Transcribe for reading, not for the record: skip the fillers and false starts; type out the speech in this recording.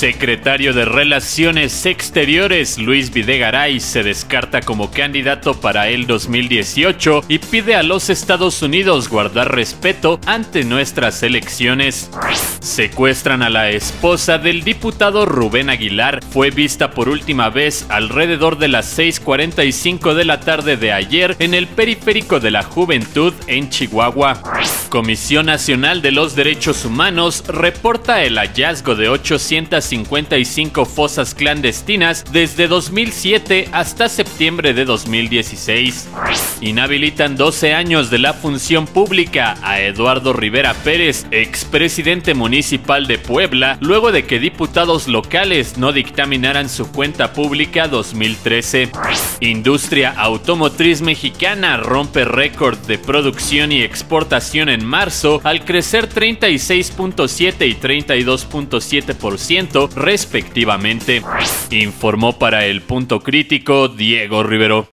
Secretario de Relaciones Exteriores Luis Videgaray se descarta como candidato para el 2018 y pide a los Estados Unidos guardar respeto ante nuestras elecciones. Secuestran a la esposa del diputado Rubén Aguilar. Fue vista por última vez alrededor de las 6:45 de la tarde de ayer en el Periférico de la Juventud en Chihuahua. Comisión Nacional de los Derechos Humanos reporta el hallazgo de 855 fosas clandestinas desde 2007 hasta septiembre de 2016. Inhabilitan 12 años de la función pública a Eduardo Rivera Pérez, expresidente municipal de Puebla, luego de que diputados locales no dictaminaran su cuenta pública 2013. Industria automotriz mexicana rompe récord de producción y exportación en marzo al crecer 36.7 y 32.7% respectivamente, informó para El Punto Crítico Diego Rivero.